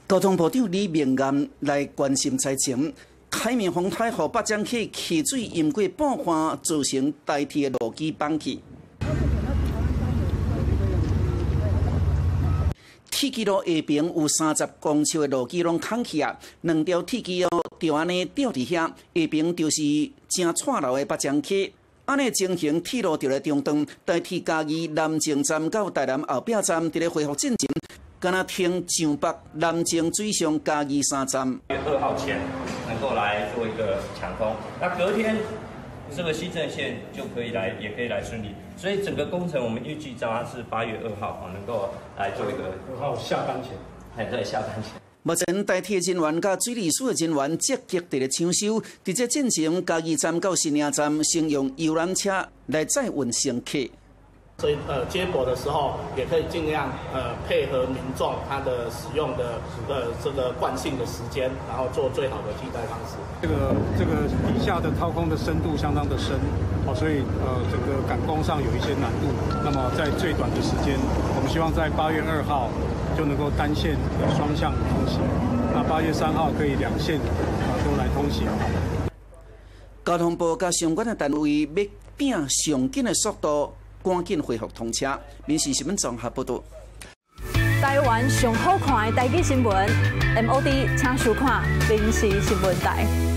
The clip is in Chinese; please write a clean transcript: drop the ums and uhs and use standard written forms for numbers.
交通部长李明岩来关心灾情，海面风台予北江溪汽水淹过半环，造成代替的路基放弃。铁基路下边有30公尺的路基拢空去啊，2条铁基就安尼吊伫遐，下边就是正错漏的北江溪。安尼情形，铁路就来中断，代替嘉义南靖站到台南后壁站伫咧恢复进程。 敢若停上北南靖水上嘉义3站。 2号前能够来做一个抢通，那隔天这个西正线就可以来，也可以来顺利。所以整个工程我们预计它是8月2号能够来做一个 2号下班前， 对，下班前。 目前代替人员甲水利署的人员积极伫咧抢修，伫这进程嘉义站到新营站，先用游览车来载运乘客。 所以接驳的时候也可以尽量配合民众他的使用的这个惯性的时间，然后做最好的替代方式。 这个底下的掏空的深度相当的深，所以整个赶工上有一些难度。那么在最短的时间，我们希望在8月2号就能够单线双向通行，那8月3号可以2线都来通行。 交通部甲相关的单位要拼上紧的速度。 赶紧恢复通车。民视新闻综合报道。 台湾上好看的台语新闻 ，MOD 请收看民视新闻台。